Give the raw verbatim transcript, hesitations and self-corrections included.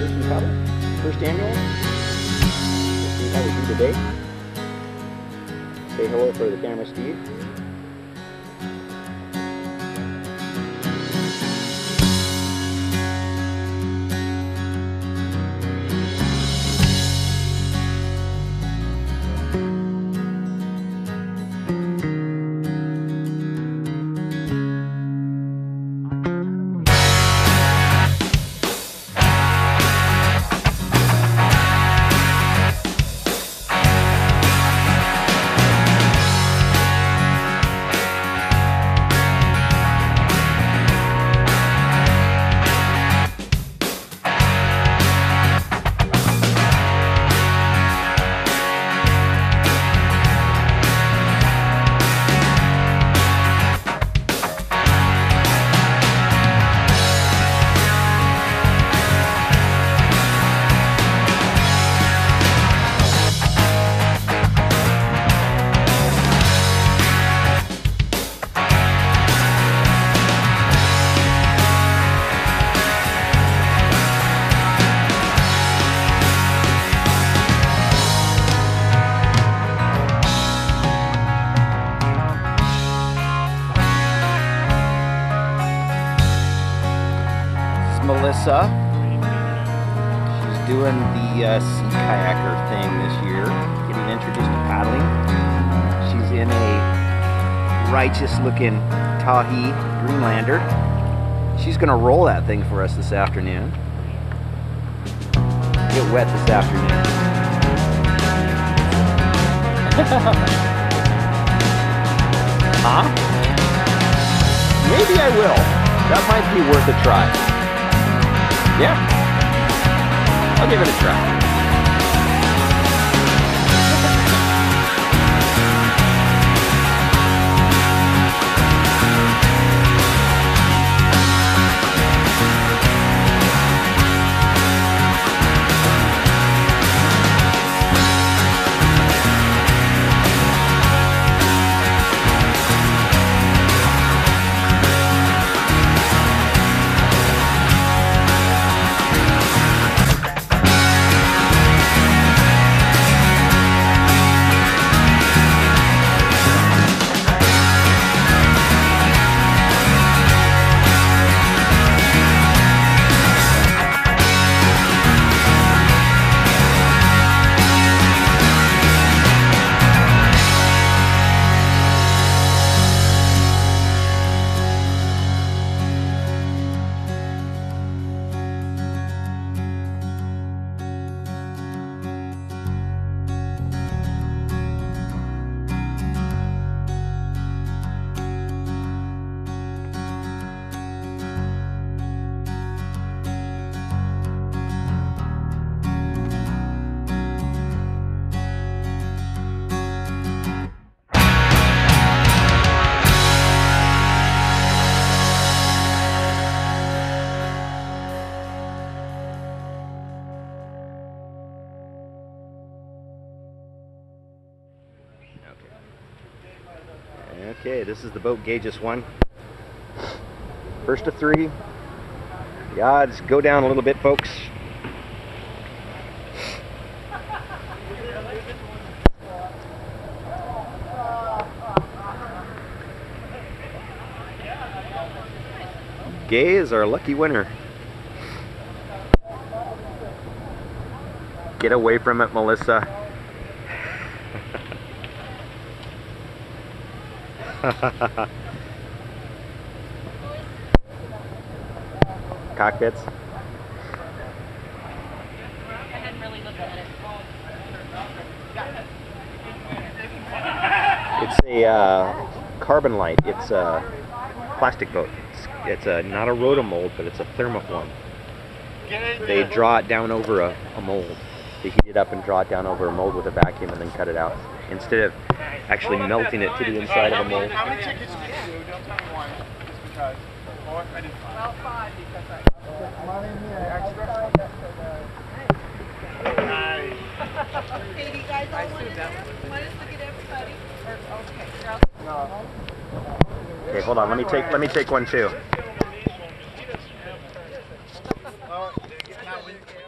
Fishing Paddle, first annual. Let's see how we do today. Say hello for the camera, Steve. Melissa. She's doing the uh, sea kayaker thing this year, getting introduced to paddling. She's in a righteous looking Tahi Greenlander. She's gonna roll that thing for us this afternoon. Get wet this afternoon. Huh? Maybe I will. That might be worth a try. Yeah, I'll give it a try. Okay, this is the boat gauges one. First of three. The odds go down a little bit, folks. Gay is our lucky winner. Get away from it, Melissa. Cockpits. I hadn't really looked at it. It's a uh, carbon light. It's a plastic boat. It's, it's a not a rotomold, but it's a thermoform. They draw it down over a, a mold. They heat it up and draw it down over a mold with a vacuum and then cut it out. Instead of actually melting it to the inside of a mold. How many tickets did you do? Don't tell me why. Just because. Four? I did five. Well, five because I... Come on in here. Extra? Nice. Okay, do you guys all want in there? Want us to get everybody? Or, okay, girls. No. Okay, hold on. Let me take. Let me take one too. Oh, now we.